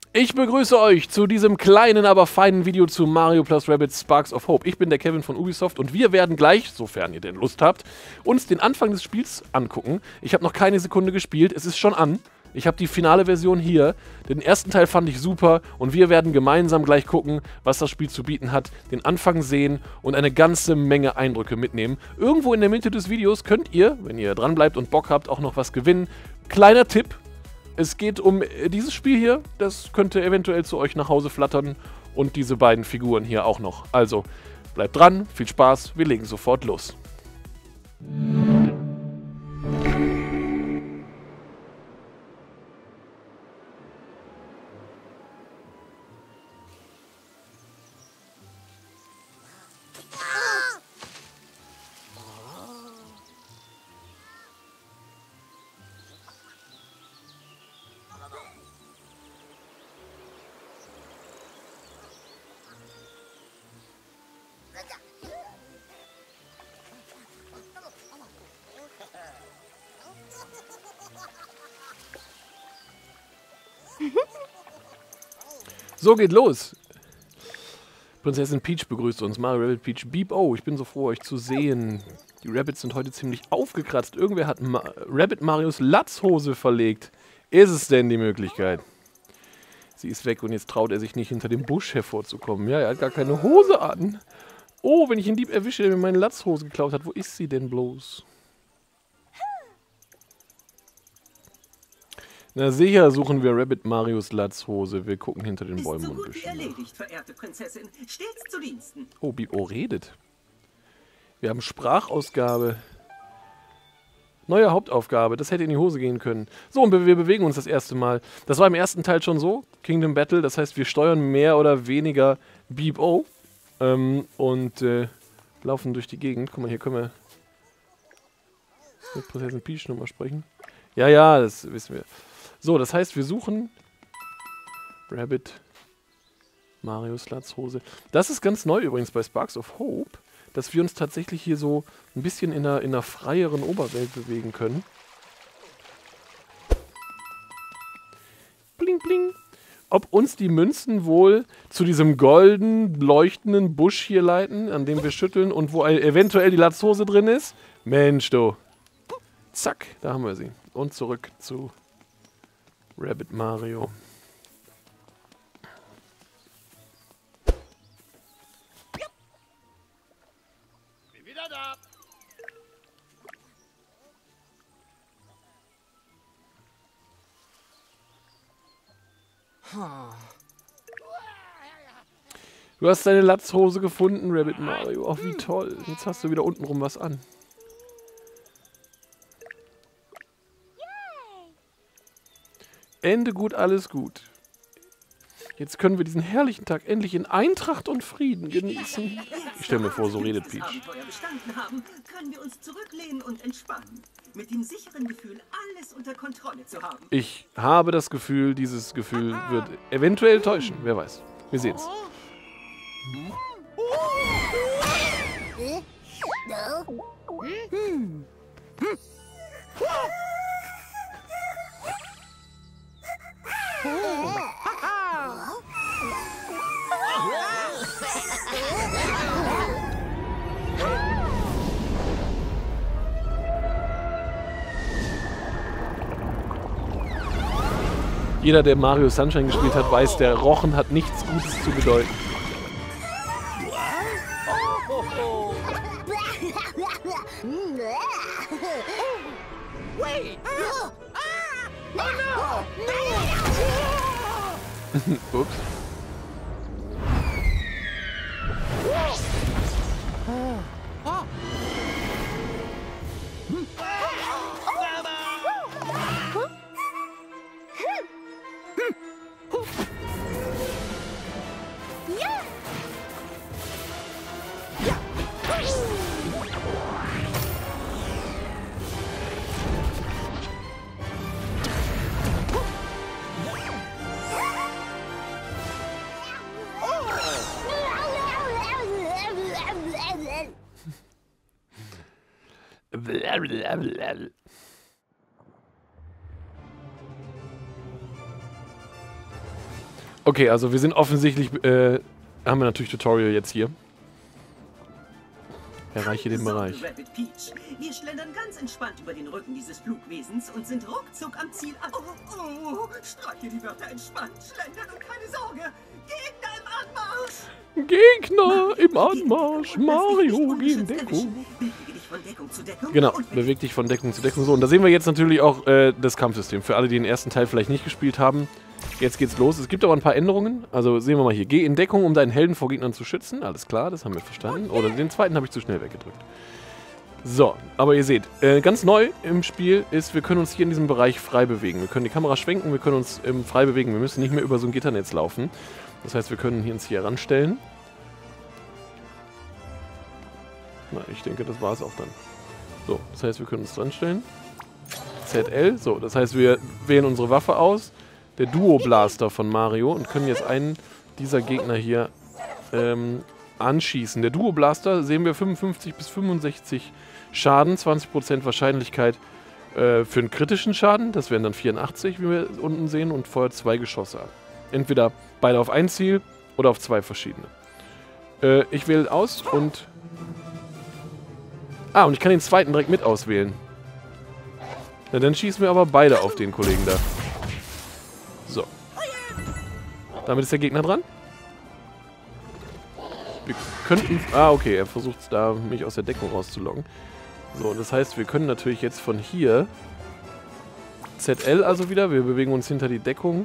Ich begrüße euch zu diesem kleinen, aber feinen Video zu Mario + Rabbids Sparks of Hope. Ich bin der Kevin von Ubisoft und wir werden gleich, sofern ihr denn Lust habt, uns den Anfang des Spiels angucken. Ich habe noch keine Sekunde gespielt, es ist schon an. Ich habe die finale Version hier. Den ersten Teil fand ich super und wir werden gemeinsam gleich gucken, was das Spiel zu bieten hat, den Anfang sehen und eine ganze Menge Eindrücke mitnehmen. Irgendwo in der Mitte des Videos könnt ihr, wenn ihr dran bleibt und Bock habt, auch noch was gewinnen. Kleiner Tipp. Es geht um dieses Spiel hier, das könnte eventuell zu euch nach Hause flattern und diese beiden Figuren hier auch noch. Also, bleibt dran, viel Spaß, wir legen sofort los. So geht los. Prinzessin Peach begrüßt uns. Mario, Rabbid, Peach, Beep. Oh, ich bin so froh, euch zu sehen. Die Rabbids sind heute ziemlich aufgekratzt. Irgendwer hat Rabbid Marios Latzhose verlegt. Ist es denn die Möglichkeit? Sie ist weg und jetzt traut er sich nicht, hinter dem Busch hervorzukommen. Ja, er hat gar keine Hose an. Oh, wenn ich einen Dieb erwische, der mir meine Latzhose geklaut hat. Wo ist sie denn bloß? Na sicher suchen wir Rabbid Marios Latzhose. Wir gucken hinter den Bäumen und Büschen. Erledigt, verehrte Prinzessin. Stets zu Diensten. Oh, Bio redet. Wir haben Sprachausgabe. Neue Hauptaufgabe. Das hätte in die Hose gehen können. So, und wir bewegen uns das erste Mal. Das war im ersten Teil schon so. Kingdom Battle. Das heißt, wir steuern mehr oder weniger Beep-O. Und laufen durch die Gegend. Guck mal, hier können wir mit Prinzessin Peach nochmal sprechen. Ja, ja, das wissen wir. So, das heißt, wir suchen Rabbid Marios Latzhose. Das ist ganz neu übrigens bei Sparks of Hope, dass wir uns tatsächlich hier so ein bisschen in einer freieren Oberwelt bewegen können. Bling, bling. Ob uns die Münzen wohl zu diesem golden, leuchtenden Busch hier leiten, an dem wir schütteln und wo eventuell die Latzhose drin ist? Mensch, du. Zack, da haben wir sie. Und zurück zu Rabbid Mario. Bin wieder da. Du hast deine Latzhose gefunden, Rabbid Mario. Ach, wie toll. Jetzt hast du wieder untenrum was an. Ende gut, alles gut. Jetzt können wir diesen herrlichen Tag endlich in Eintracht und Frieden genießen. Ich stelle mir vor, so redet Peach. Abenteuer bestanden haben, können wir uns zurücklehnen und entspannen. Mit dem sicheren Gefühl, alles unter Kontrolle zu haben. Ich habe das Gefühl, dieses Gefühl wird eventuell täuschen. Wer weiß. Wir sehen's. Jeder, der Mario Sunshine gespielt hat, weiß, der Rochen hat nichts Gutes zu bedeuten. Ups. Okay, also wir sind offensichtlich, haben wir natürlich Tutorial jetzt hier. Erreiche den Bereich. Rabbit Peach. Wir schlendern ganz entspannt über den Rücken dieses Flugwesens und sind ruckzuck am Ziel an. Oh, streiche die Wörter entspannt, schlendern und keine Sorge. Gegner im Anmarsch! Gegner im Anmarsch! Mario, geh in Deckung! Bewege dich von Deckung zu Deckung. Genau, beweg dich von Deckung zu Deckung. So, und da sehen wir jetzt natürlich auch das Kampfsystem. Für alle, die den ersten Teil vielleicht nicht gespielt haben. Jetzt geht's los. Es gibt aber ein paar Änderungen. Also sehen wir mal hier. Geh in Deckung, um deinen Helden vor Gegnern zu schützen. Alles klar, das haben wir verstanden. Oder den zweiten habe ich zu schnell weggedrückt. So, aber ihr seht, ganz neu im Spiel ist, wir können uns hier in diesem Bereich frei bewegen. Wir können die Kamera schwenken, wir können uns frei bewegen. Wir müssen nicht mehr über so ein Gitternetz laufen. Das heißt, wir können uns hier ranstellen. Na, ich denke, das war es auch dann. So, das heißt, wir können uns ranstellen. ZL, so, das heißt, wir wählen unsere Waffe aus. Der Duo-Blaster von Mario und können jetzt einen dieser Gegner hier anschießen. Der Duo-Blaster sehen wir 55 bis 65 Schaden, 20% Wahrscheinlichkeit für einen kritischen Schaden. Das wären dann 84, wie wir unten sehen, und feuert 2 Geschosse ab. Entweder beide auf ein Ziel oder auf 2 verschiedene. Ich wähle aus und... Ah, und ich kann den zweiten direkt mit auswählen. Na, dann schießen wir aber beide auf den Kollegen da. So. Damit ist der Gegner dran. Wir könnten... Ah, okay, er versucht da, mich aus der Deckung rauszulocken. So, das heißt, wir können natürlich jetzt von hier... ZL also wieder, wir bewegen uns hinter die Deckung.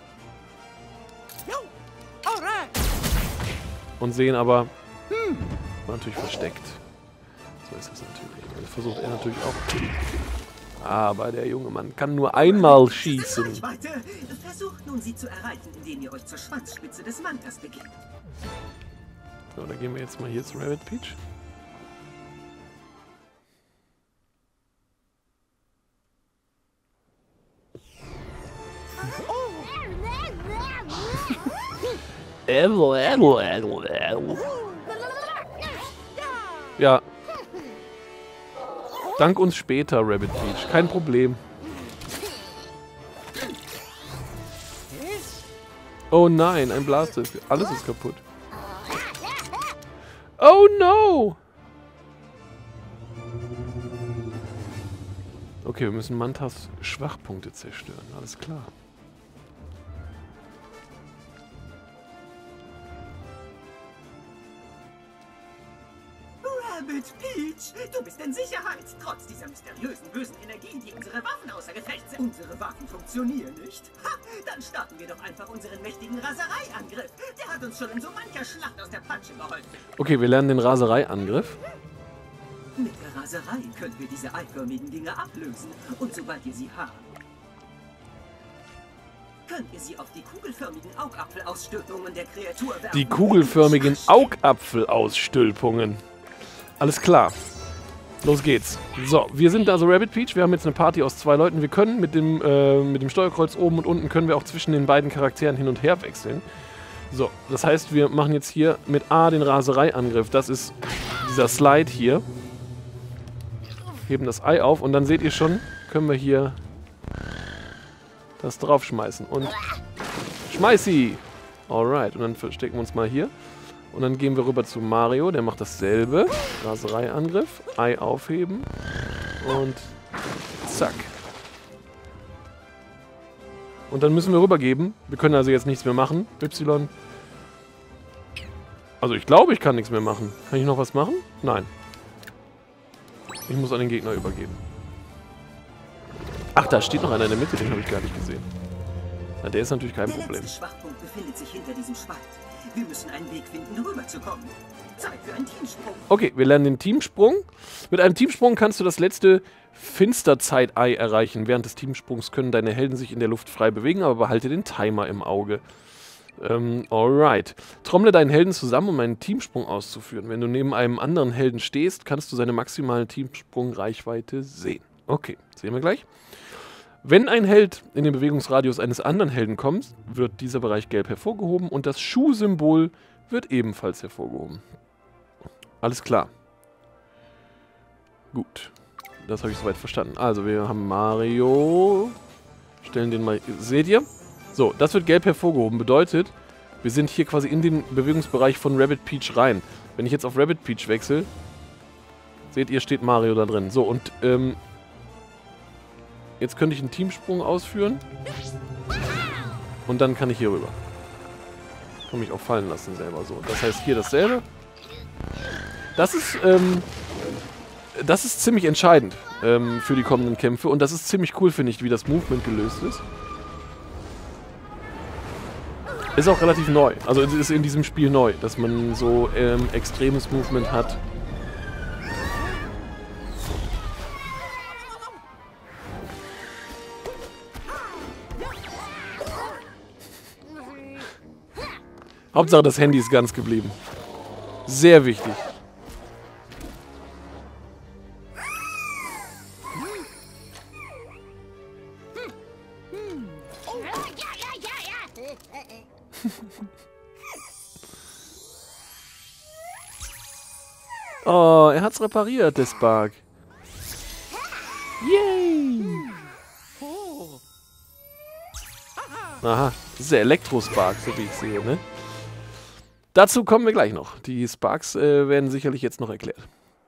Und sehen aber... War natürlich versteckt. So ist es natürlich. Das versucht er natürlich auch. Aber der junge Mann kann nur einmal schießen. Versucht nun, sie zu erreichen, indem ihr euch zur Schwanzspitze des Mantas begebt. So, dann gehen wir jetzt mal hier zu Rabbit Peach. Ja. Dank uns später, Rabbit Peach. Kein Problem. Oh nein, ein Blaster ist... Alles ist kaputt. Oh no! Okay, wir müssen Mantas Schwachpunkte zerstören. Alles klar. Rabbit Peach, du bist in Sicherheit, trotz dieser mysteriösen, bösen Energien, die unsere Waffen außer Gefecht sind. Unsere Waffen funktionieren nicht. Ha, dann starten wir doch einfach unseren mächtigen Rasereiangriff. Der hat uns schon in so mancher Schlacht aus der Patsche geholfen. Okay, wir lernen den Rasereiangriff. Mit der Raserei können wir diese eiförmigen Dinge ablösen. Und sobald ihr sie habt, könnt ihr sie auf die kugelförmigen Augapfelausstülpungen der Kreatur werfen. Die kugelförmigen Augapfelausstülpungen. Alles klar. Los geht's. So, wir sind also Rabbit Peach. Wir haben jetzt eine Party aus 2 Leuten. Wir können mit dem Steuerkreuz oben und unten können wir auch zwischen den beiden Charakteren hin und her wechseln. So, das heißt, wir machen jetzt hier mit A den Rasereiangriff. Das ist dieser Slide hier. Heben das Ei auf und dann seht ihr schon, können wir hier das draufschmeißen. Und schmeiß sie! Alright, und dann verstecken wir uns mal hier. Und dann gehen wir rüber zu Mario, der macht dasselbe. Rasereiangriff, Ei aufheben und zack. Und dann müssen wir rübergeben. Wir können also jetzt nichts mehr machen. Y. Also ich glaube, ich kann nichts mehr machen. Kann ich noch was machen? Nein. Ich muss an den Gegner übergeben. Ach, da steht noch einer in der Mitte, den habe ich gar nicht gesehen. Na, der ist natürlich kein Problem. Der letzte Schwachpunkt befindet sich hinter diesem Spalt. Wir müssen einen Weg finden, rüberzukommen. Zeit für einen Teamsprung. Okay, wir lernen den Teamsprung. Mit einem Teamsprung kannst du das letzte Finsterzeit-Ei erreichen. Während des Teamsprungs können deine Helden sich in der Luft frei bewegen, aber behalte den Timer im Auge. Alright. Trommle deinen Helden zusammen, um einen Teamsprung auszuführen. Wenn du neben einem anderen Helden stehst, kannst du seine maximale Teamsprungreichweite sehen. Okay, sehen wir gleich. Wenn ein Held in den Bewegungsradius eines anderen Helden kommt, wird dieser Bereich gelb hervorgehoben und das Schuhsymbol wird ebenfalls hervorgehoben. Alles klar. Gut. Das habe ich soweit verstanden. Also wir haben Mario. Stellen den mal... Seht ihr? So, das wird gelb hervorgehoben. Bedeutet, wir sind hier quasi in den Bewegungsbereich von Rabbid Peach rein. Wenn ich jetzt auf Rabbid Peach wechsle, seht ihr, steht Mario da drin. So, und jetzt könnte ich einen Teamsprung ausführen. Und dann kann ich hier rüber. Kann mich auch fallen lassen selber so. Das heißt, hier dasselbe. Das ist ziemlich entscheidend für die kommenden Kämpfe. Und das ist ziemlich cool, finde ich, wie das Movement gelöst ist. Ist auch relativ neu. Also es ist in diesem Spiel neu, dass man so extremes Movement hat. Hauptsache das Handy ist ganz geblieben. Sehr wichtig. Oh, er hat's repariert, der Spark. Yay! Aha, das ist der Elektro-Spark, so wie ich sehe, ne? Dazu kommen wir gleich noch. Die Sparks werden sicherlich jetzt noch erklärt.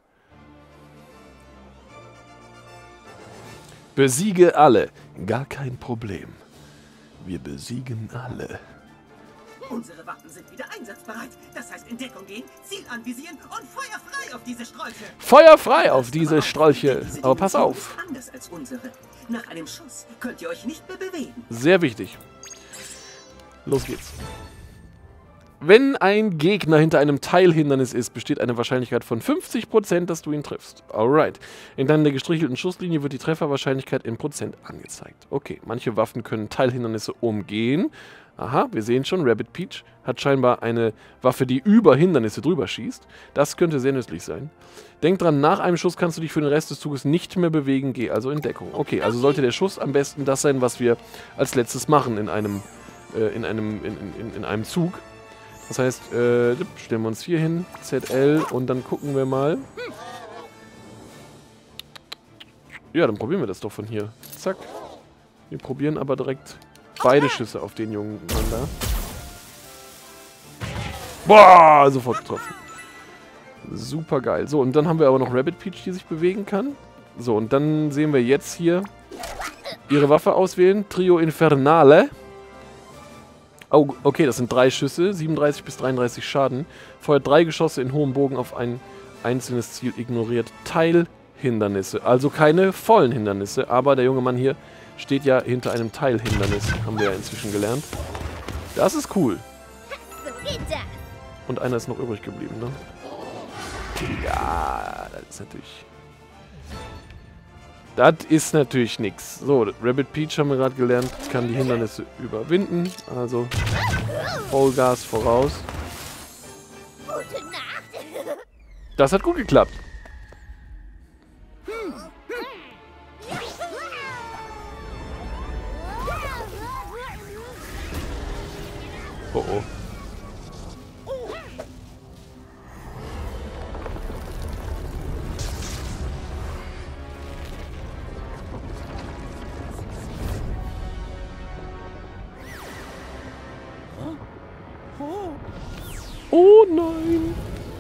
Besiege alle. Gar kein Problem. Wir besiegen alle. Unsere Waffen sind wieder einsatzbereit. Das heißt, in Deckung gehen, Ziel anvisieren und Feuer frei auf diese Strolche. Feuer frei auf diese Strolche. Aber pass auf. Anders als unsere. Nach einem Schuss könnt ihr euch nicht mehr bewegen. Sehr wichtig. Los geht's. Wenn ein Gegner hinter einem Teilhindernis ist, besteht eine Wahrscheinlichkeit von 50%, dass du ihn triffst. Alright. Entlang der gestrichelten Schusslinie wird die Trefferwahrscheinlichkeit in Prozent angezeigt. Okay, manche Waffen können Teilhindernisse umgehen. Aha, wir sehen schon, Rabbid Peach hat scheinbar eine Waffe, die über Hindernisse drüber schießt. Das könnte sehr nützlich sein. Denk dran, nach einem Schuss kannst du dich für den Rest des Zuges nicht mehr bewegen. Geh also in Deckung. Okay, also sollte der Schuss am besten das sein, was wir als letztes machen in einem Zug. Das heißt, stellen wir uns hier hin, ZL, und dann gucken wir mal. Ja, dann probieren wir das doch von hier. Zack. Wir probieren aber direkt beide Schüsse auf den jungen Mann da. Boah, sofort getroffen. Super geil. So, und dann haben wir aber noch Rabbid Peach, die sich bewegen kann. So, und dann sehen wir jetzt hier ihre Waffe auswählen. Trio Infernale. Oh, okay, das sind 3 Schüsse, 37 bis 33 Schaden. Feuert 3 Geschosse in hohem Bogen auf ein einzelnes Ziel, ignoriert Teilhindernisse. Also keine vollen Hindernisse, aber der junge Mann hier steht ja hinter einem Teilhindernis, haben wir ja inzwischen gelernt. Das ist cool. Und einer ist noch übrig geblieben, ne? Ja, das ist natürlich nix. So, Rabbid Peach haben wir gerade gelernt, kann die Hindernisse überwinden. Also Vollgas voraus. Das hat gut geklappt. Oh oh. Oh nein!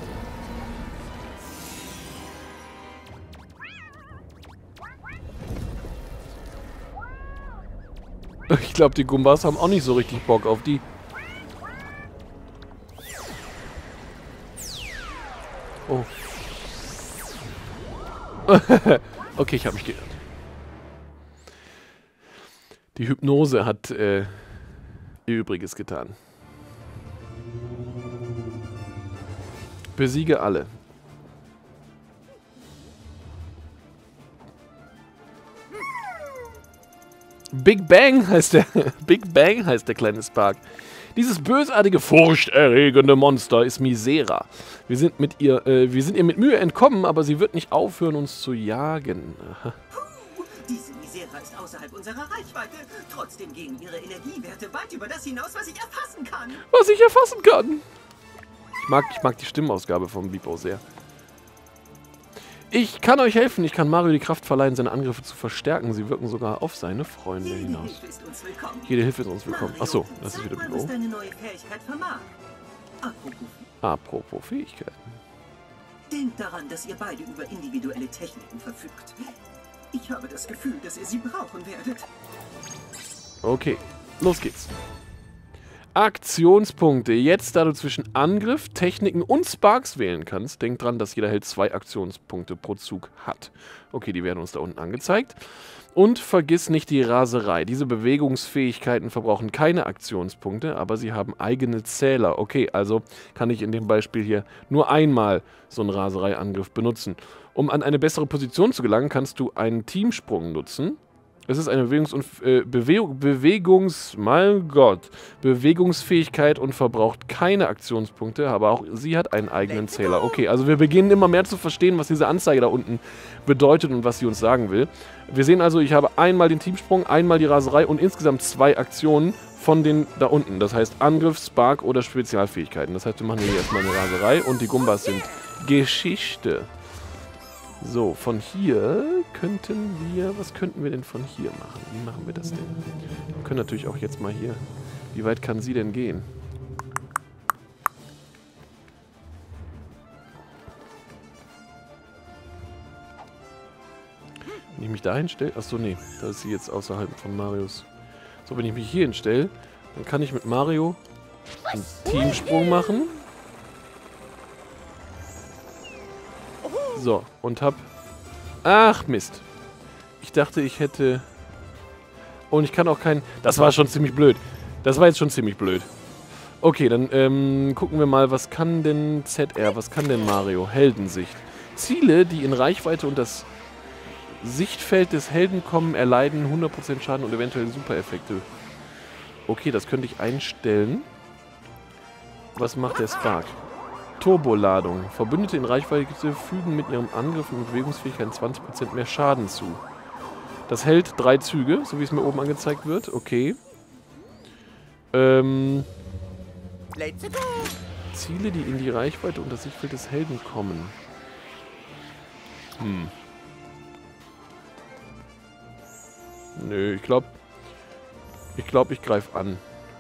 Ich glaube, die Gumbas haben auch nicht so richtig Bock auf die. Oh. Okay, ich habe mich geirrt. Die Hypnose hat ihr Übriges getan. Besiege alle. Big Bang heißt der kleine Spark. Dieses bösartige, furchterregende Monster ist Misera. Wir sind ihr mit Mühe entkommen, aber sie wird nicht aufhören, uns zu jagen. Diese Misera ist außerhalb unserer Reichweite. Trotzdem gehen ihre Energiewerte weit über das hinaus, was ich erfassen kann. Was ich erfassen kann. Ich mag die Stimmausgabe vom Bipo sehr. Ich kann euch helfen. Ich kann Mario die Kraft verleihen, seine Angriffe zu verstärken. Sie wirken sogar auf seine Freunde hinaus. Jede Hilfe ist uns willkommen. Achso, das ist wieder Büro. Apropos Fähigkeiten. Denkt daran, dass ihr beide über individuelle Techniken verfügt. Ich habe das Gefühl, dass ihr sie brauchen werdet. Okay, los geht's. Aktionspunkte. Jetzt, da du zwischen Angriff, Techniken und Sparks wählen kannst, denk dran, dass jeder Held 2 Aktionspunkte pro Zug hat. Okay, die werden uns da unten angezeigt. Und vergiss nicht die Raserei. Diese Bewegungsfähigkeiten verbrauchen keine Aktionspunkte, aber sie haben eigene Zähler. Okay, also kann ich in dem Beispiel hier nur einmal so einen Raserei-Angriff benutzen. Um an eine bessere Position zu gelangen, kannst du einen Teamsprung nutzen. Es ist eine Bewegungsfähigkeit und verbraucht keine Aktionspunkte, aber auch sie hat einen eigenen Zähler. Okay, also wir beginnen immer mehr zu verstehen, was diese Anzeige da unten bedeutet und was sie uns sagen will. Wir sehen also, ich habe einmal den Teamsprung, einmal die Raserei und insgesamt 2 Aktionen von den da unten. Das heißt Angriff, Spark oder Spezialfähigkeiten. Das heißt, wir machen hier erstmal eine Raserei und die Gumbas sind Geschichte. So, von hier könnten wir... Was könnten wir denn von hier machen? Wie machen wir das denn? Wir können natürlich auch jetzt mal hier... Wie weit kann sie denn gehen? Wenn ich mich da hinstelle... Achso, nee. Da ist sie jetzt außerhalb von Marios. So, wenn ich mich hier hinstelle, dann kann ich mit Mario einen Teamsprung machen. So, und hab... Ach, Mist. Ich dachte, ich hätte... Und ich kann auch kein... Das war schon ziemlich blöd. Das war jetzt schon ziemlich blöd. Okay, dann gucken wir mal, was kann denn ZR, was kann denn Mario? Heldensicht. Ziele, die in Reichweite und das Sichtfeld des Helden kommen, erleiden 100% Schaden und eventuell Supereffekte. Okay, das könnte ich einstellen. Was macht der Spark? Turboladung. Verbündete in Reichweite fügen mit ihrem Angriff und Bewegungsfähigkeit 20% mehr Schaden zu. Das hält 3 Züge, so wie es mir oben angezeigt wird. Okay. Ziele, die in die Reichweite und das Sichtfeld des Helden kommen. Nö, ich glaube, ich greife an.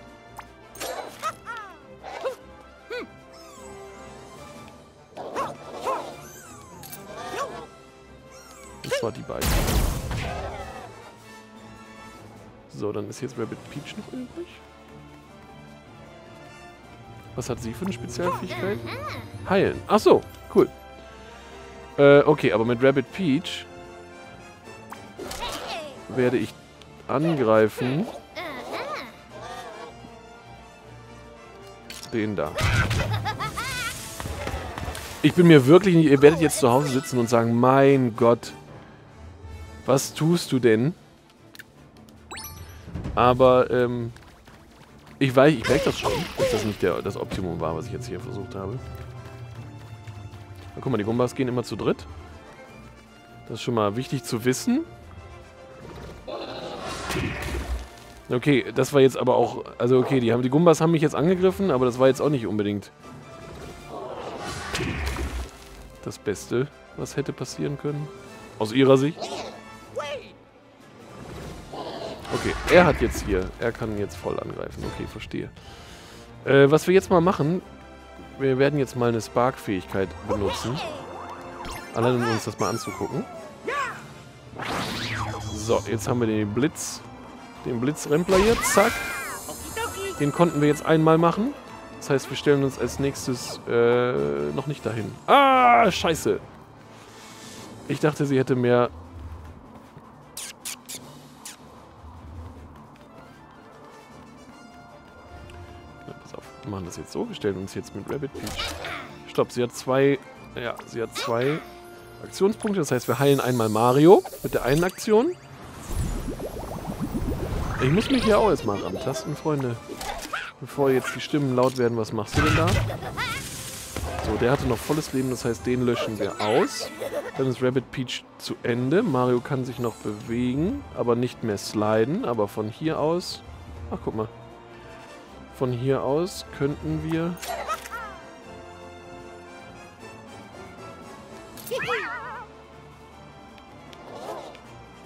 Das war die beiden. So, dann ist jetzt Rabbit Peach noch übrig. Was hat sie für eine Spezialfähigkeit? Heilen. Ach so, cool. Okay, aber mit Rabbit Peach werde ich angreifen. Den da. Ich bin mir wirklich nicht... Ihr werdet jetzt zu Hause sitzen und sagen, mein Gott, was tust du denn? Aber, ich merke das schon, dass das nicht das Optimum war, was ich jetzt hier versucht habe. Na, guck mal, die Gumbas gehen immer zu dritt. Das ist schon mal wichtig zu wissen. Okay, das war jetzt aber auch... Also okay, die Gumbas haben mich jetzt angegriffen, aber das war jetzt auch nicht unbedingt das Beste, was hätte passieren können. Aus ihrer Sicht. Okay, er hat jetzt hier... Er kann jetzt voll angreifen. Okay, verstehe. Was wir jetzt mal machen... Wir werden jetzt mal eine Spark-Fähigkeit benutzen. Allein um uns das mal anzugucken. So, jetzt haben wir den Blitz... Den Blitzrempler hier, zack. Den konnten wir jetzt einmal machen. Das heißt, wir stellen uns als nächstes noch nicht dahin. Ah, scheiße. Ich dachte, sie hätte mehr... Ja, pass auf, wir machen das jetzt so. Wir stellen uns jetzt mit Rabbit Peach. Stopp, sie hat 2... Ja, sie hat 2 Aktionspunkte. Das heißt, wir heilen einmal Mario mit der einen Aktion. Ich muss mich hier auch jetzt mal rantasten, Freunde. Bevor jetzt die Stimmen laut werden, was machst du denn da? So, der hatte noch volles Leben, das heißt, den löschen wir aus. Dann ist Rabbit Peach zu Ende. Mario kann sich noch bewegen, aber nicht mehr sliden. Aber von hier aus... Ach, guck mal. Von hier aus könnten wir...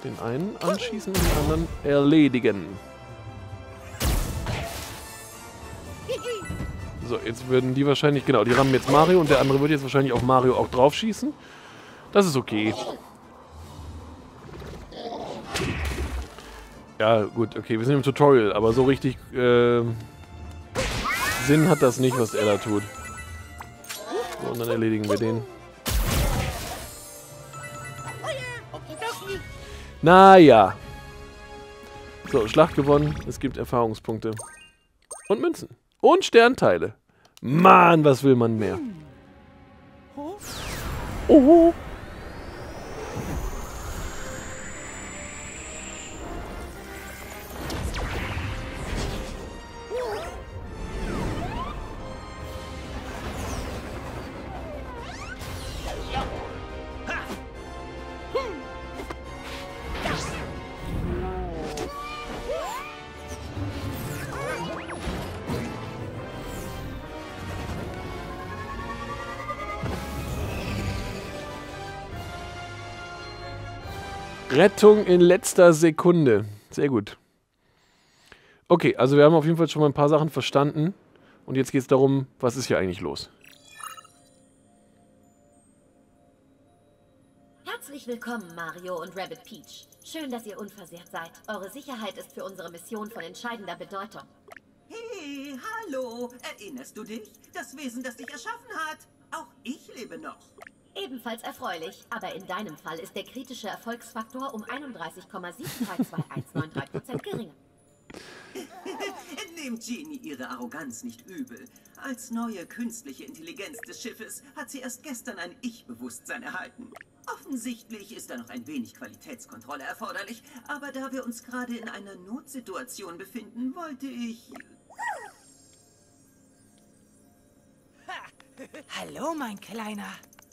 Den einen anschießen und den anderen erledigen. So, jetzt würden die wahrscheinlich, genau, die rammen jetzt Mario und der andere wird jetzt wahrscheinlich auf Mario auch drauf schießen. Das ist okay. Ja, gut, okay, wir sind im Tutorial, aber so richtig Sinn hat das nicht, was er da tut. So, und dann erledigen wir den. Naja. So, Schlacht gewonnen. Es gibt Erfahrungspunkte. Und Münzen. Und Sternteile. Mann, was will man mehr? Oh. Rettung in letzter Sekunde. Sehr gut. Okay, also wir haben auf jeden Fall schon mal ein paar Sachen verstanden. Und jetzt geht es darum, was ist hier eigentlich los? Herzlich willkommen, Mario und Rabbit Peach. Schön, dass ihr unversehrt seid. Eure Sicherheit ist für unsere Mission von entscheidender Bedeutung. Hey, hallo. Erinnerst du dich? Das Wesen, das dich erschaffen hat. Auch ich lebe noch. Ebenfalls erfreulich, aber in deinem Fall ist der kritische Erfolgsfaktor um 31,7229193% geringer. Nehmt Genie ihre Arroganz nicht übel. Als neue künstliche Intelligenz des Schiffes hat sie erst gestern ein Ich-Bewusstsein erhalten. Offensichtlich ist da noch ein wenig Qualitätskontrolle erforderlich, aber da wir uns gerade in einer Notsituation befinden, wollte ich... Hallo, mein Kleiner.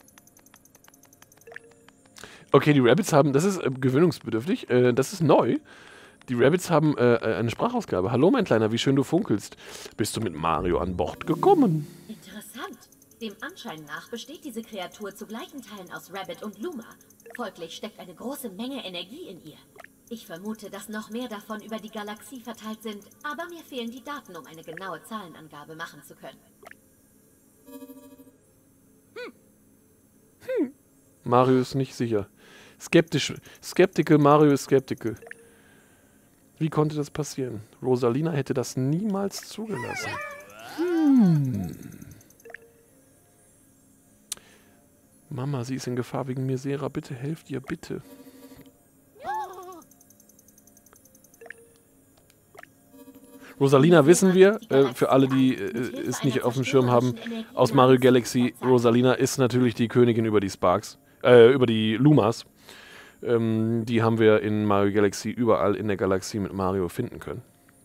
Okay, die Rabbits haben, das ist gewöhnungsbedürftig, das ist neu. Die Rabbits haben eine Sprachausgabe. Hallo, mein Kleiner, wie schön du funkelst. Bist du mit Mario an Bord gekommen? Interessant. Dem Anschein nach besteht diese Kreatur zu gleichen Teilen aus Rabbit und Luma. Folglich steckt eine große Menge Energie in ihr. Ich vermute, dass noch mehr davon über die Galaxie verteilt sind, aber mir fehlen die Daten, um eine genaue Zahlenangabe machen zu können. Mario ist nicht sicher. Skeptical, Mario ist skeptical. Wie konnte das passieren? Rosalina hätte das niemals zugelassen. Mama, sie ist in Gefahr wegen Misera. Bitte helft ihr, bitte. Rosalina wissen wir, für alle, die es nicht auf dem Schirm haben, aus Mario Galaxy, Rosalina ist natürlich die Königin über die Sparks, über die Lumas. Die haben wir in Mario Galaxy überall in der Galaxie mit Mario finden können.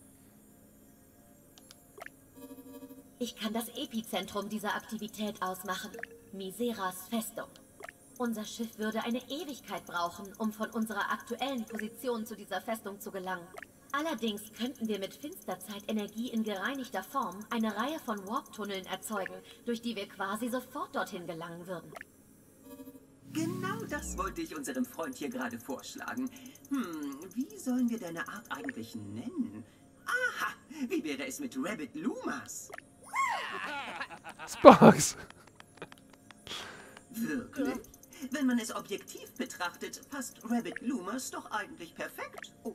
Ich kann das Epizentrum dieser Aktivität ausmachen. Miseras Festung. Unser Schiff würde eine Ewigkeit brauchen, um von unserer aktuellen Position zu dieser Festung zu gelangen. Allerdings könnten wir mit Finsterzeit Energie in gereinigter Form eine Reihe von Warp-Tunneln erzeugen, durch die wir quasi sofort dorthin gelangen würden. Genau das wollte ich unserem Freund hier gerade vorschlagen. Wie sollen wir deine Art eigentlich nennen? Aha, wie wäre es mit Rabbit Lumas? Sparks! Wirklich? Wenn man es objektiv betrachtet, passt Rabbit Lumas doch eigentlich perfekt. Oh.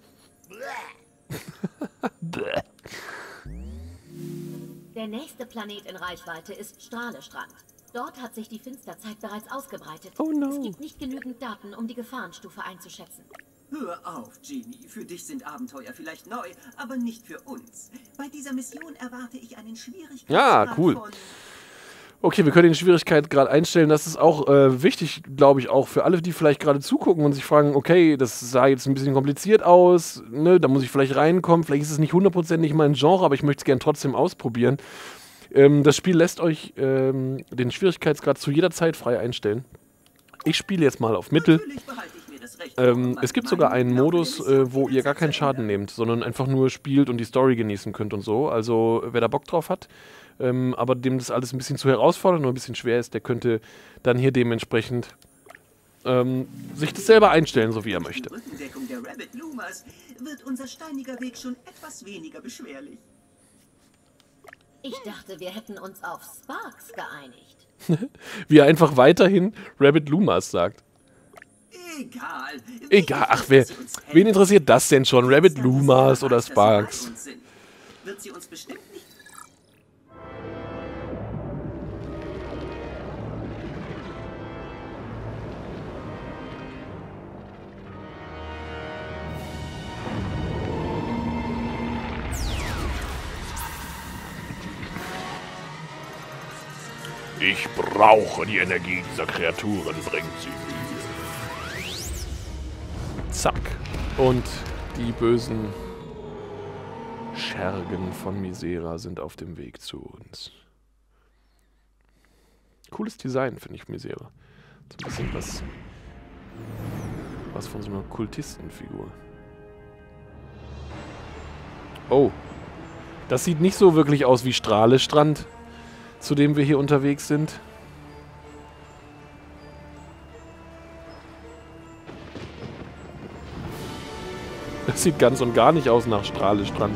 Der nächste Planet in Reichweite ist Strahlestrand. Dort hat sich die Finsterzeit bereits ausgebreitet. Oh no. Es gibt nicht genügend Daten, um die Gefahrenstufe einzuschätzen. Hör auf, Genie. Für dich sind Abenteuer vielleicht neu, aber nicht für uns. Bei dieser Mission erwarte ich einen Schwierigkeitsgrad Ja, cool. von... Okay, wir können den Schwierigkeitsgrad einstellen. Das ist auch wichtig, glaube ich, auch für alle, die vielleicht gerade zugucken und sich fragen, okay, das sah jetzt ein bisschen kompliziert aus, ne? Da muss ich vielleicht reinkommen. Vielleicht ist es nicht 100% mein Genre, aber ich möchte es gerne trotzdem ausprobieren. Das Spiel lässt euch den Schwierigkeitsgrad zu jeder Zeit frei einstellen. Ich spiele jetzt mal auf Mittel. Natürlich behalte ich mir das Recht, Es gibt sogar einen Modus, wo ihr gar keinen Schaden nehmt, sondern einfach nur spielt und die Story genießen könnt und so. Also wer da Bock drauf hat, aber dem das alles ein bisschen zu herausfordernd und ein bisschen schwer ist, der könnte dann hier dementsprechend sich das selber einstellen, so wie er möchte. Die Rückendeckung der Rabbit Lumas wird unser steiniger Weg schon etwas weniger beschwerlich. Ich dachte, wir hätten uns auf Sparks geeinigt. Wie er einfach weiterhin Rabbit Lumas sagt. Egal. Egal, ach, wen interessiert das denn schon? Rabbit Lumas oder Sparks? Wird sie uns bestimmt nicht... Ich brauche die Energie dieser Kreaturen, bringt sie mir. Zack. Und die bösen Schergen von Misera sind auf dem Weg zu uns. Cooles Design, finde ich, Misera. So ein bisschen was von so einer Kultistenfigur. Oh. Das sieht nicht so wirklich aus wie Strahlestrand, zu dem wir hier unterwegs sind. Das sieht ganz und gar nicht aus nach Strahlestrand.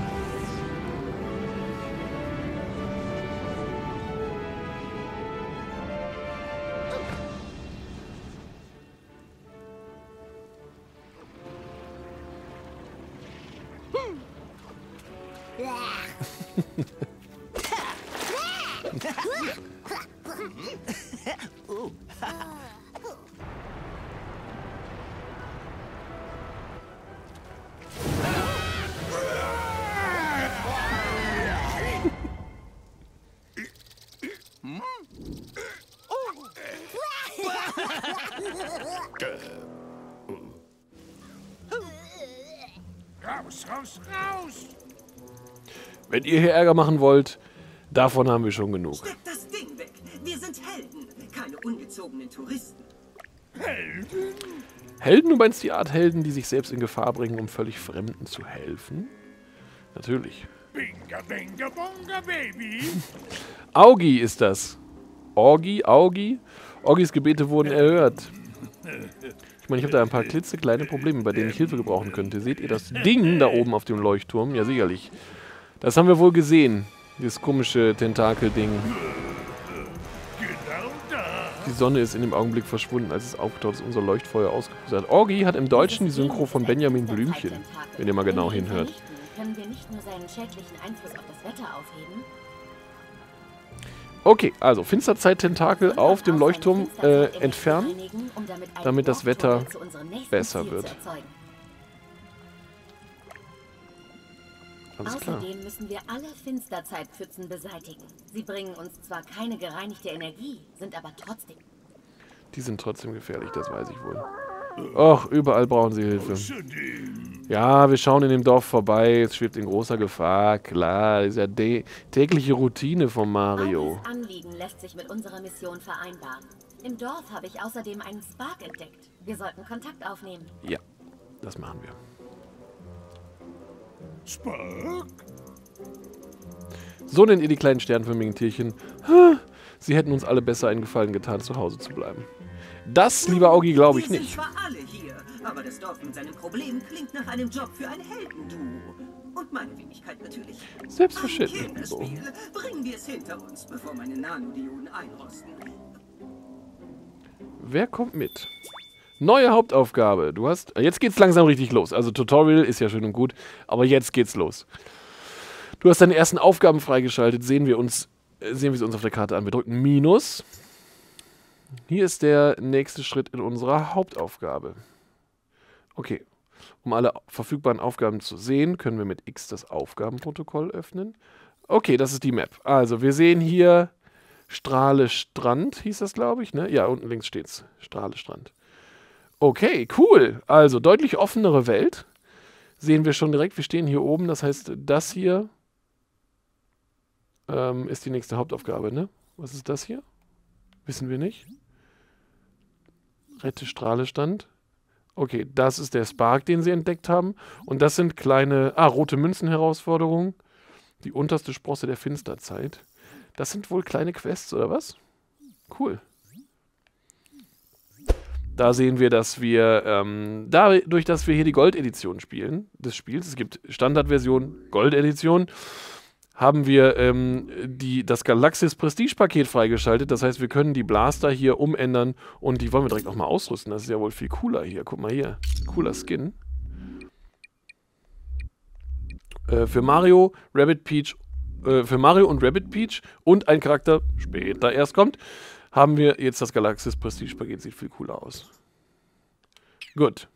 Raus, raus, raus! Wenn ihr hier Ärger machen wollt, davon haben wir schon genug. Steckt das Ding weg. Wir sind Helden, keine ungezogenen Touristen. Helden? Helden, du meinst die Art Helden, die sich selbst in Gefahr bringen, um völlig Fremden zu helfen? Natürlich. Binga, binga, bonga, baby! Augi ist das. Augi? Augis Gebete wurden erhört. Ich meine, ich habe da ein paar klitzekleine Probleme, bei denen ich Hilfe gebrauchen könnte. Seht ihr das Ding da oben auf dem Leuchtturm? Ja, sicherlich. Das haben wir wohl gesehen. Dieses komische Tentakel-Ding. Genau da! Die Sonne ist in dem Augenblick verschwunden, als es aufgetaucht ist, unser Leuchtfeuer ausgepustet hat. Augi hat im Deutschen die Synchro von Benjamin Blümchen, wenn ihr mal genau hinhört. Können wir nicht nur seinen schädlichen Einfluss auf das Wetter aufheben? Okay, also Finsterzeit-Tentakel auf dem Leuchtturm entfernen, damit das Wetter besser wird. Alles klar. Außerdem müssen wir alle Finsterzeitpfützen beseitigen. Sie bringen uns zwar keine gereinigte Energie, sind aber trotzdem... Die sind trotzdem gefährlich, das weiß ich wohl. Och, überall brauchen sie Hilfe. Ja, wir schauen in dem Dorf vorbei, es schwebt in großer Gefahr. Klar, das ist ja tägliche Routine von Mario. Alles Anliegen lässt sich mit unserer Mission vereinbaren. Im Dorf habe ich außerdem einen Spark entdeckt. Wir sollten Kontakt aufnehmen. Ja, das machen wir. Spark? So nennt ihr die kleinen sternförmigen Tierchen. Sie hätten uns alle besser einen Gefallen getan, zu Hause zu bleiben. Das, lieber Augi, glaube ich Wir nicht. sind zwar alle hier, aber das Dorf mit seinem Problem klingt nach einem Job für ein Heldenduo. Und meine Wenigkeit natürlich. Selbstverständlich, Ein Kinderspiel. Bringen wir es hinter uns, bevor meine Nanodioden einrosten. Wer kommt mit? Neue Hauptaufgabe. Du hast... Jetzt geht's langsam richtig los. Also Tutorial ist ja schön und gut, aber jetzt geht's los. Du hast deine ersten Aufgaben freigeschaltet. Sehen wir sie uns auf der Karte an. Wir drücken Minus. Hier ist der nächste Schritt in unserer Hauptaufgabe. Okay. Um alle verfügbaren Aufgaben zu sehen, können wir mit X das Aufgabenprotokoll öffnen. Okay, das ist die Map. Also, wir sehen hier Strahle Strand, hieß das, glaube ich, ne? Ja, unten links steht's. Strahle Strand. Okay, cool. Also, deutlich offenere Welt. Sehen wir schon direkt. Wir stehen hier oben. Das heißt, das hier ist die nächste Hauptaufgabe, ne? Was ist das hier? Wissen wir nicht. Rette Strahlestand. Okay, das ist der Spark, den sie entdeckt haben. Und das sind kleine, rote Münzen-Herausforderungen. Die unterste Sprosse der Finsterzeit. Das sind wohl kleine Quests, oder was? Cool. Da sehen wir, dass wir, dadurch, dass wir hier die Gold-Edition spielen, des Spiels, es gibt Standardversion, Gold-Edition, haben wir das Galaxis Prestige-Paket freigeschaltet. Das heißt, wir können die Blaster hier umändern und die wollen wir direkt auch mal ausrüsten. Das ist ja wohl viel cooler hier. Guck mal hier. Cooler Skin. Für Mario, für Mario und Rabbit Peach und ein Charakter später erst kommt, haben wir jetzt das Galaxis Prestige-Paket. Sieht viel cooler aus. Gut.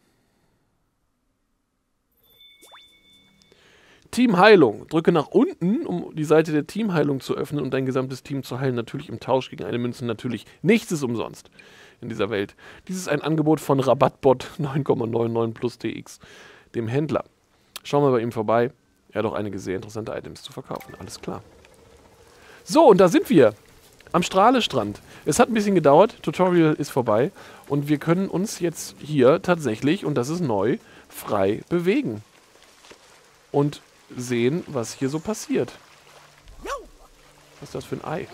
Teamheilung. Drücke nach unten, um die Seite der Teamheilung zu öffnen und dein gesamtes Team zu heilen. Natürlich im Tausch gegen eine Münze. Natürlich nichts ist umsonst in dieser Welt. Dies ist ein Angebot von Rabattbot 9,99 plus DX, dem Händler. Schauen wir bei ihm vorbei. Er hat auch einige sehr interessante Items zu verkaufen. Alles klar. So, und da sind wir. Am Strahlestrand. Es hat ein bisschen gedauert. Tutorial ist vorbei. Und wir können uns jetzt hier tatsächlich, und das ist neu, frei bewegen. Und sehen, was hier so passiert. Was ist das für ein Ei?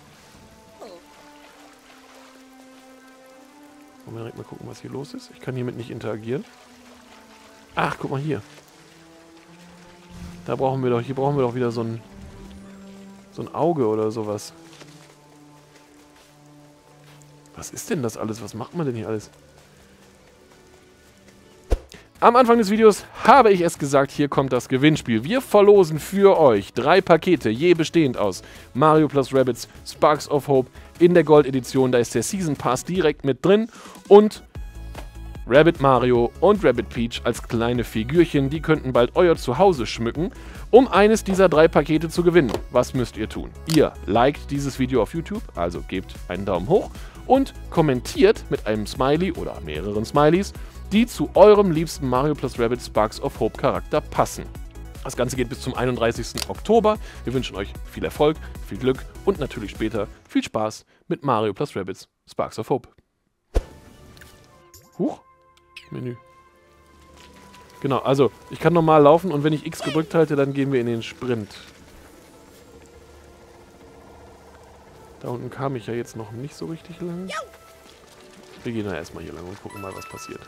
Wollen wir direkt mal gucken, was hier los ist? Ich kann hiermit nicht interagieren. Ach, guck mal hier. Hier brauchen wir doch wieder so ein Auge oder sowas. Was ist denn das alles? Was macht man denn hier alles? Am Anfang des Videos habe ich es gesagt, hier kommt das Gewinnspiel. Wir verlosen für euch 3 Pakete, je bestehend aus Mario plus Rabbids Sparks of Hope in der Gold-Edition. Da ist der Season Pass direkt mit drin und Rabbid Mario und Rabbid Peach als kleine Figürchen. Die könnten bald euer Zuhause schmücken, um eines dieser 3 Pakete zu gewinnen. Was müsst ihr tun? Ihr liked dieses Video auf YouTube, also gebt einen Daumen hoch und kommentiert mit einem Smiley oder mehreren Smileys, die zu eurem liebsten Mario plus Rabbids Sparks of Hope Charakter passen. Das Ganze geht bis zum 31. Oktober. Wir wünschen euch viel Erfolg, viel Glück und natürlich später viel Spaß mit Mario plus Rabbids Sparks of Hope. Huch, Menü. Genau, also ich kann normal laufen und wenn ich X gedrückt halte, dann gehen wir in den Sprint. Da unten kam ich ja jetzt noch nicht so richtig lang. Wir gehen da erstmal hier lang und gucken mal, was passiert.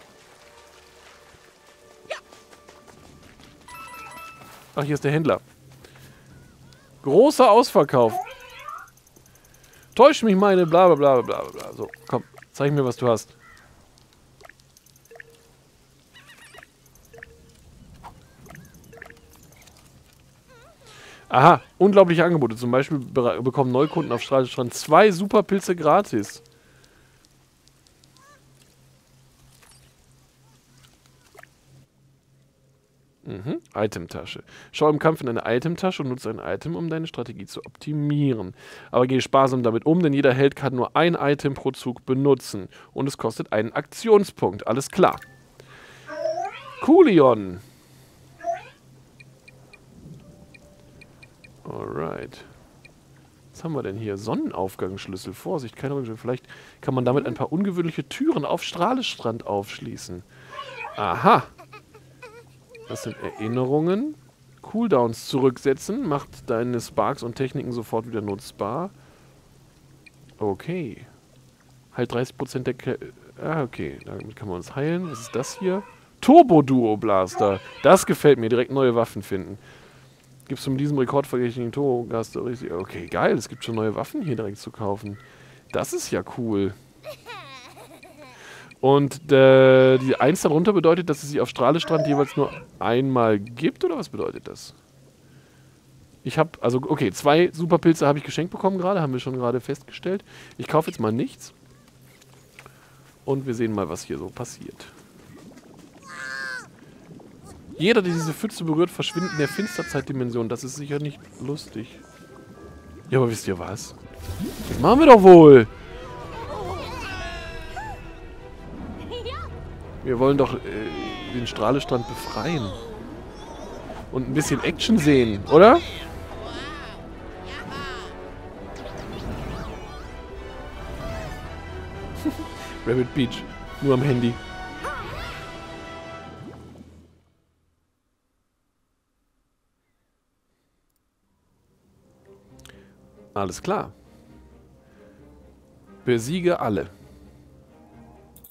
Ach, hier ist der Händler. Großer Ausverkauf. Täusch mich meine bla bla bla bla bla. So, komm, zeig mir, was du hast. Aha, unglaubliche Angebote. Zum Beispiel bekommen Neukunden auf Strahlestrand 2 Superpilze gratis. Itemtasche. Schau im Kampf in eine Itemtasche und nutze ein Item, um deine Strategie zu optimieren. Aber gehe sparsam damit um, denn jeder Held kann nur ein Item pro Zug benutzen. Und es kostet einen Aktionspunkt. Alles klar. Coolion. Alright. Was haben wir denn hier? Sonnenaufgangsschlüssel. Vorsicht, keine Rückschlüssel. Vielleicht kann man damit ein paar ungewöhnliche Türen auf Strahlestrand aufschließen. Aha. Das sind Erinnerungen. Cooldowns zurücksetzen. Macht deine Sparks und Techniken sofort wieder nutzbar. Okay. Halt 30% der... okay. Damit kann man uns heilen. Was ist das hier? Turbo-Duo-Blaster. Das gefällt mir. Direkt neue Waffen finden. Gibst du mit diesem rekordvergleichlichen Turbo-Gas... Okay, geil. Es gibt schon neue Waffen hier direkt zu kaufen. Das ist ja cool. Und die 1 darunter bedeutet, dass es sich auf Strahlestrand jeweils nur einmal gibt? Oder was bedeutet das? Ich habe, also okay, 2 Superpilze habe ich geschenkt bekommen gerade, haben wir schon gerade festgestellt. Ich kaufe jetzt mal nichts. Und wir sehen mal, was hier so passiert. Jeder, der diese Pfütze berührt, verschwindet in der Finsterzeitdimension. Das ist sicher nicht lustig. Ja, aber wisst ihr was? Das machen wir doch wohl! Wir wollen doch den Strahlestrand befreien. Und ein bisschen Action sehen, oder? Rabbid Peach. Nur am Handy. Alles klar. Besiege alle.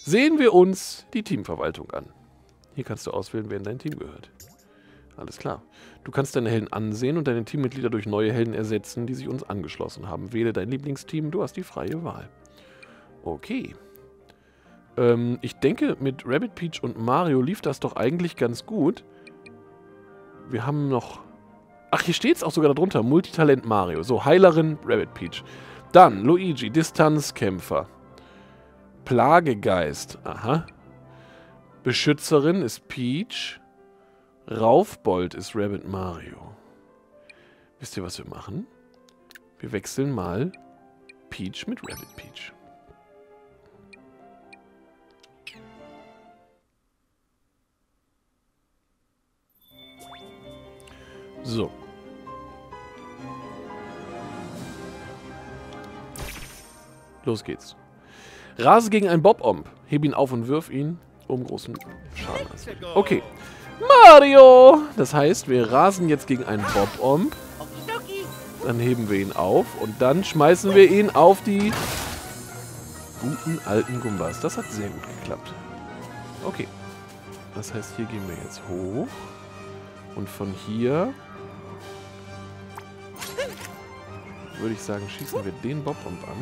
Sehen wir uns die Teamverwaltung an. Hier kannst du auswählen, wer in dein Team gehört. Alles klar. Du kannst deine Helden ansehen und deine Teammitglieder durch neue Helden ersetzen, die sich uns angeschlossen haben. Wähle dein Lieblingsteam, du hast die freie Wahl. Okay. Ich denke, mit Rabbit, Peach und Mario lief das doch eigentlich ganz gut. Wir haben noch... Ach, hier steht es auch sogar darunter. Multitalent Mario. So, Heilerin Rabbit Peach. Dann Luigi, Distanzkämpfer. Plagegeist. Aha. Beschützerin ist Peach. Raufbold ist Rabbit Mario. Wisst ihr, was wir machen? Wir wechseln mal Peach mit Rabbit Peach. So. Los geht's. Rase gegen einen Bob-Omb. Heb ihn auf und wirf ihn, um großen Schaden anzurichten. Okay. Mario! Das heißt, wir rasen jetzt gegen einen Bob-Omb. Dann heben wir ihn auf und dann schmeißen wir ihn auf die guten alten Gumbas. Das hat sehr gut geklappt. Okay. Das heißt, hier gehen wir jetzt hoch. Und von hier würde ich sagen, schießen wir den Bob-Omb an.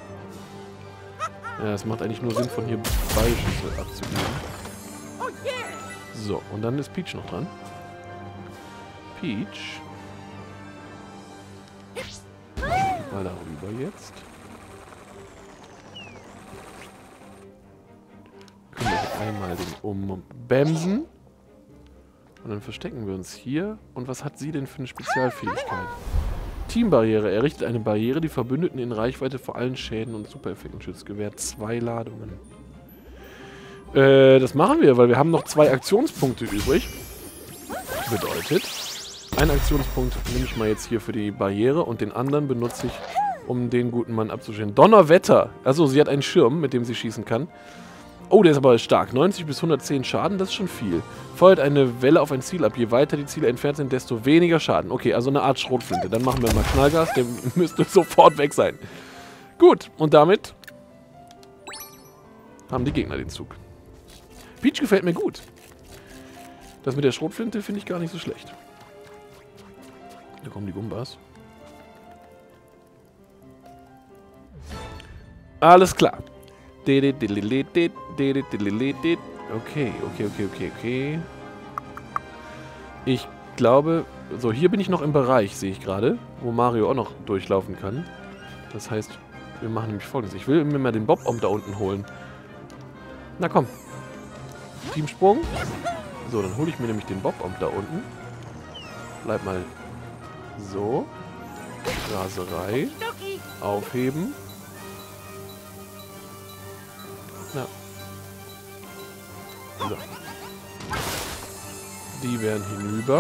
Ja, es macht eigentlich nur Sinn, von hier Ballschüsse abzugeben. So, und dann ist Peach noch dran. Peach. Mal darüber jetzt. Können wir einmal den umbämsen. Und dann verstecken wir uns hier. Und was hat sie denn für eine Spezialfähigkeit? Teambarriere. Errichtet eine Barriere, die Verbündeten in Reichweite vor allen Schäden und Supereffekten schützt. Gewährt 2 Ladungen. Das machen wir, weil wir haben noch 2 Aktionspunkte übrig. Bedeutet, einen Aktionspunkt nehme ich mal jetzt hier für die Barriere und den anderen benutze ich, um den guten Mann abzuschießen. Donnerwetter! Also sie hat einen Schirm, mit dem sie schießen kann. Oh, der ist aber stark. 90 bis 110 Schaden, das ist schon viel. Feuert eine Welle auf ein Ziel ab. Je weiter die Ziele entfernt sind, desto weniger Schaden. Okay, also eine Art Schrotflinte. Dann machen wir mal Knallgas, der müsste sofort weg sein. Gut, und damit haben die Gegner den Zug. Peach gefällt mir gut. Das mit der Schrotflinte finde ich gar nicht so schlecht. Da kommen die Gumbas. Alles klar. Okay. Ich glaube... So, hier bin ich noch im Bereich, sehe ich gerade, wo Mario auch noch durchlaufen kann. Das heißt, wir machen nämlich Folgendes. Ich will mir mal den Bob-Omb da unten holen. Na komm. Teamsprung. So, dann hole ich mir nämlich den Bob-Omb da unten. Bleib mal so. Raserei. Aufheben. Na. So. Die werden hinüber.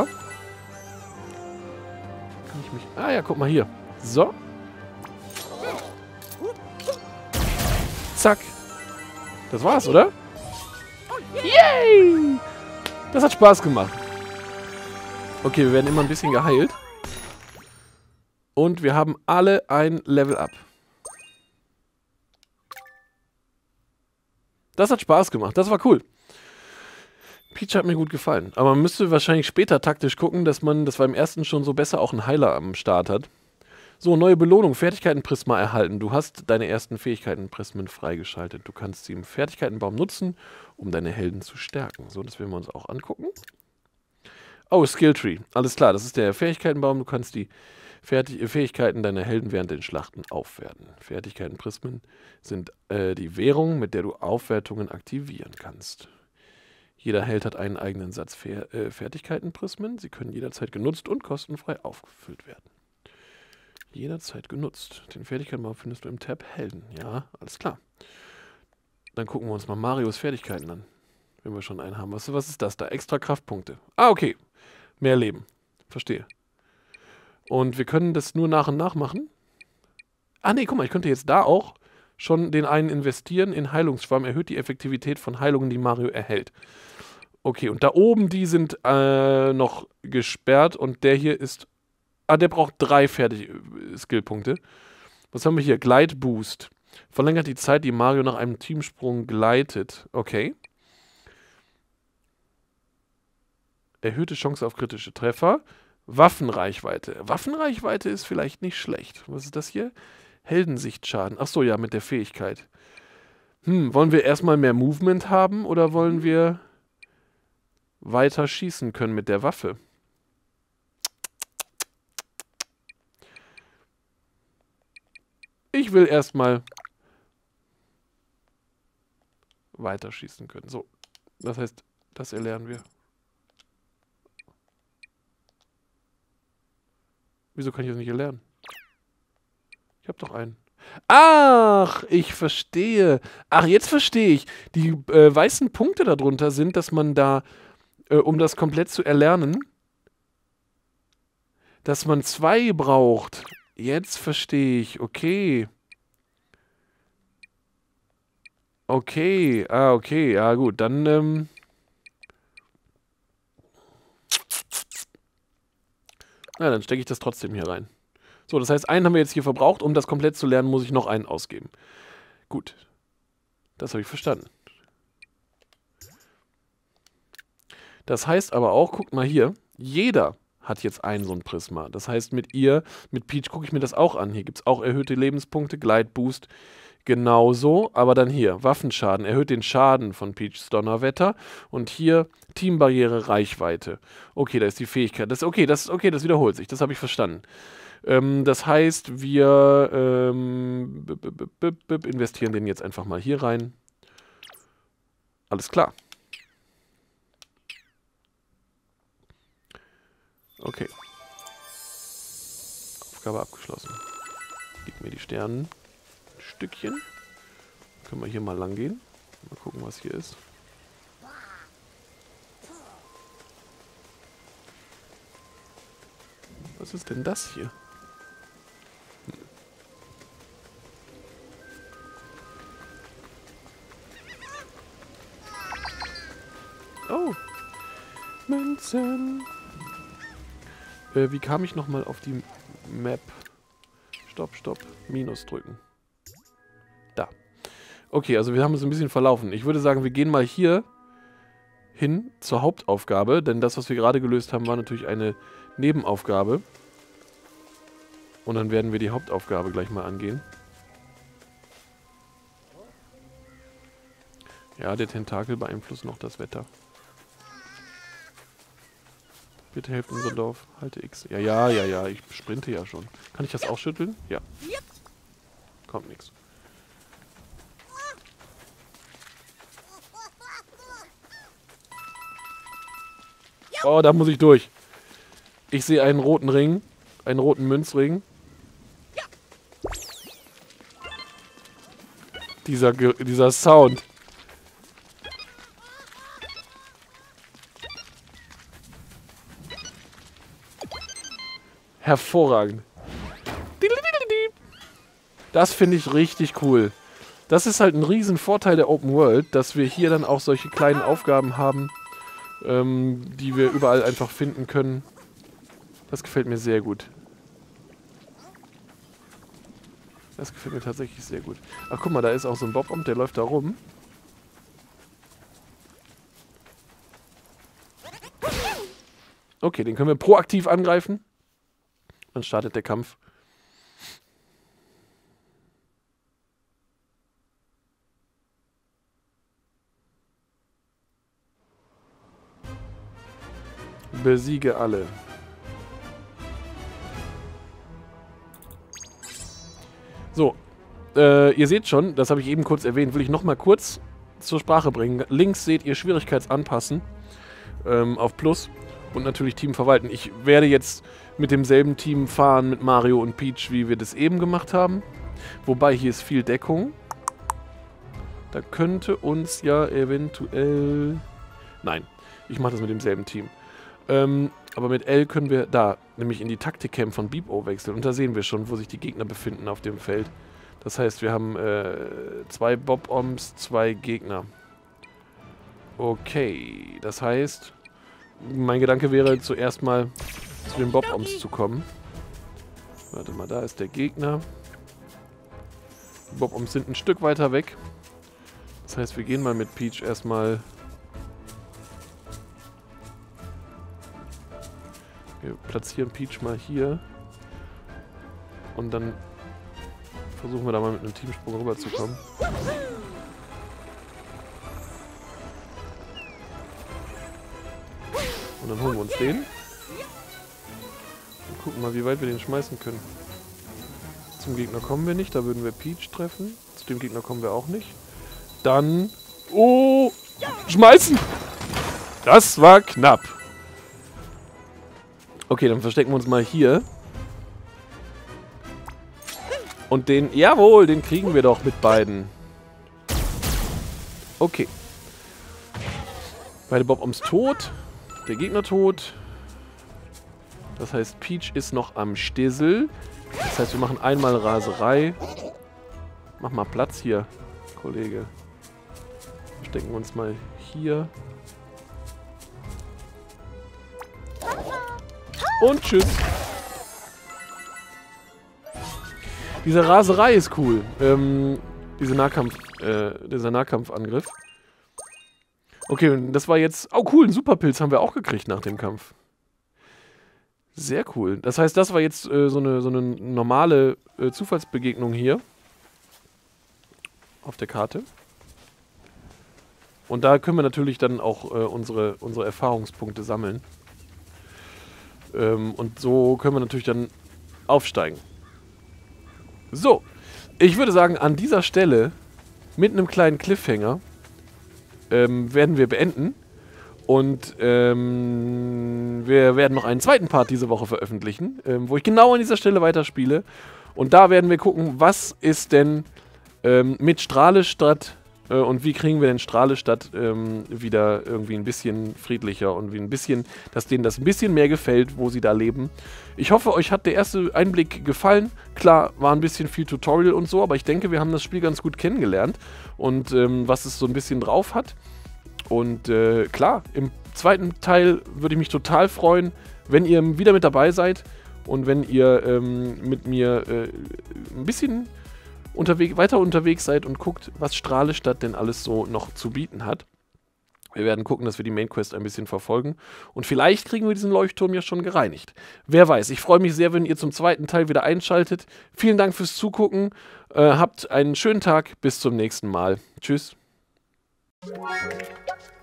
Kann ich mich... Ah ja, guck mal hier. So. Zack. Das war's, oder? Yay! Das hat Spaß gemacht. Okay, wir werden immer ein bisschen geheilt. Und wir haben alle ein Level Up. Das hat Spaß gemacht. Das war cool. Peach hat mir gut gefallen. Aber man müsste wahrscheinlich später taktisch gucken, dass man, das war im ersten schon so besser, auch einen Heiler am Start hat. So, neue Belohnung. Fertigkeitenprisma erhalten. Du hast deine ersten Fähigkeitenprismen freigeschaltet. Du kannst sie im Fertigkeitenbaum nutzen, um deine Helden zu stärken. So, das werden wir uns auch angucken. Oh, Skilltree. Alles klar, das ist der Fähigkeitenbaum. Du kannst die Fähigkeiten deiner Helden während den Schlachten aufwerten. Fertigkeitenprismen sind die Währung, mit der du Aufwertungen aktivieren kannst. Jeder Held hat einen eigenen Satz Fertigkeitenprismen. Sie können jederzeit genutzt und kostenfrei aufgefüllt werden. Jederzeit genutzt. Den Fertigkeitenbaum findest du im Tab Helden. Ja, alles klar. Dann gucken wir uns mal Marios Fertigkeiten an. Wenn wir schon einen haben. Was ist das da? Extra Kraftpunkte. Ah, okay. Mehr Leben. Verstehe. Und wir können das nur nach und nach machen. Ah, nee, guck mal, ich könnte jetzt da auch schon den einen investieren in Heilungsschwamm. Erhöht die Effektivität von Heilungen, die Mario erhält. Okay, und da oben, die sind noch gesperrt und der hier ist... Ah, der braucht 3 Skillpunkte. Was haben wir hier? Glide Boost. Verlängert die Zeit, die Mario nach einem Teamsprung gleitet. Okay. Erhöhte Chance auf kritische Treffer. Waffenreichweite. Waffenreichweite ist vielleicht nicht schlecht. Was ist das hier? Heldensichtschaden. Achso, ja, mit der Fähigkeit. Wollen wir erstmal mehr Movement haben oder wollen wir weiter schießen können mit der Waffe? Ich will erstmal weiter schießen können. So, das heißt, das erlernen wir. Wieso kann ich das nicht erlernen? Ich habe doch einen. Ach, ich verstehe. Ach, jetzt verstehe ich. Die weißen Punkte darunter sind, dass man da, um das komplett zu erlernen, dass man 2 braucht. Jetzt verstehe ich. Okay. Okay. Ah, okay. Ja, gut. Dann, na, dann stecke ich das trotzdem hier rein. So, das heißt, einen haben wir jetzt hier verbraucht. Um das komplett zu lernen, muss ich noch einen ausgeben. Gut. Das habe ich verstanden. Das heißt aber auch, guckt mal hier, jeder hat jetzt so ein Prisma. Das heißt, mit Peach gucke ich mir das auch an. Hier gibt es auch erhöhte Lebenspunkte, Gleitboost, genauso. Aber dann hier, Waffenschaden, erhöht den Schaden von Peachs Donnerwetter. Und hier Teambarriere, Reichweite. Okay, da ist die Fähigkeit. Das wiederholt sich. Das habe ich verstanden. Das heißt, wir investieren den jetzt einfach mal hier rein. Alles klar. Okay. Aufgabe abgeschlossen. Gib mir die Sternenstückchen. Können wir hier mal lang gehen. Mal gucken, was hier ist. Was ist denn das hier? Oh. Münzen. Wie kam ich nochmal auf die Map? Stopp. Minus drücken. Da. Okay, also wir haben uns ein bisschen verlaufen. Ich würde sagen, wir gehen mal hier hin zur Hauptaufgabe, denn das, was wir gerade gelöst haben, war natürlich eine Nebenaufgabe. Und dann werden wir die Hauptaufgabe gleich mal angehen. Ja, der Tentakel beeinflusst noch das Wetter. Bitte helft unser Dorf. Halte X. Ja, ich sprinte ja schon. Kann ich das auch schütteln? Ja. Kommt nichts. Oh, da muss ich durch. Ich sehe einen roten Ring. Einen roten Münzring. Dieser Sound. Hervorragend. Das finde ich richtig cool. Das ist halt ein riesen Vorteil der Open World, dass wir hier dann auch solche kleinen Aufgaben haben, die wir überall einfach finden können. Das gefällt mir sehr gut. Das gefällt mir tatsächlich sehr gut. Ach, guck mal, da ist auch so ein Bob-Omb, der läuft da rum. Okay, den können wir proaktiv angreifen. Dann startet der Kampf. Besiege alle. So, ihr seht schon, das habe ich eben kurz erwähnt, will ich nochmal kurz zur Sprache bringen. Links seht ihr Schwierigkeitsanpassen auf Plus und natürlich Team verwalten. Ich werde jetzt mit demselben Team fahren mit Mario und Peach, wie wir das eben gemacht haben. Wobei hier ist viel Deckung. Da könnte uns ja eventuell... Nein, ich mache das mit demselben Team. Aber mit L können wir da nämlich in die Taktikcam von Beep-O wechseln. Und da sehen wir schon, wo sich die Gegner befinden auf dem Feld. Das heißt, wir haben 2 Bob-Ombs, 2 Gegner. Okay, das heißt, mein Gedanke wäre zuerst mal zu den Bob-Ombs zu kommen. Warte mal, da ist der Gegner. Die Bob-Oms sind ein Stück weiter weg. Das heißt, wir gehen mal mit Peach erstmal... Wir platzieren Peach mal hier. Und dann versuchen wir da mal mit einem Teamsprung rüberzukommen. Und dann holen wir uns den. Und gucken mal, wie weit wir den schmeißen können. Zum Gegner kommen wir nicht, da würden wir Peach treffen. Zu dem Gegner kommen wir auch nicht. Dann... Oh! Schmeißen! Das war knapp. Okay, dann verstecken wir uns mal hier. Und den... Jawohl, den kriegen wir doch mit beiden. Okay. Beide Bob-Oms tot. Der Gegner tot. Das heißt, Peach ist noch am Stissel. Das heißt, wir machen einmal Raserei. Mach mal Platz hier, Kollege. Verstecken wir uns mal hier. Und tschüss. Diese Raserei ist cool. Dieser Nahkampfangriff. Okay, und das war jetzt... Oh cool, einen Superpilz haben wir auch gekriegt nach dem Kampf. Sehr cool. Das heißt, das war jetzt so eine normale Zufallsbegegnung hier. Auf der Karte. Und da können wir natürlich dann auch unsere Erfahrungspunkte sammeln. Und so können wir natürlich dann aufsteigen. So, ich würde sagen, an dieser Stelle mit einem kleinen Cliffhanger werden wir beenden. Und wir werden noch einen zweiten Part diese Woche veröffentlichen, wo ich genau an dieser Stelle weiterspiele. Und da werden wir gucken, was ist denn mit Strahlestadt und wie kriegen wir denn Strahlestadt wieder irgendwie ein bisschen friedlicher und wie ein bisschen, dass denen das ein bisschen mehr gefällt, wo sie da leben. Ich hoffe, euch hat der erste Einblick gefallen. Klar, war ein bisschen viel Tutorial und so, aber ich denke, wir haben das Spiel ganz gut kennengelernt und was es so ein bisschen drauf hat. Und klar, im zweiten Teil würde ich mich total freuen, wenn ihr wieder mit dabei seid und wenn ihr mit mir ein bisschen weiter unterwegs seid und guckt, was Strahlestadt denn alles so noch zu bieten hat. Wir werden gucken, dass wir die Mainquest ein bisschen verfolgen. Und vielleicht kriegen wir diesen Leuchtturm ja schon gereinigt. Wer weiß, ich freue mich sehr, wenn ihr zum zweiten Teil wieder einschaltet. Vielen Dank fürs Zugucken. Habt einen schönen Tag. Bis zum nächsten Mal. Tschüss.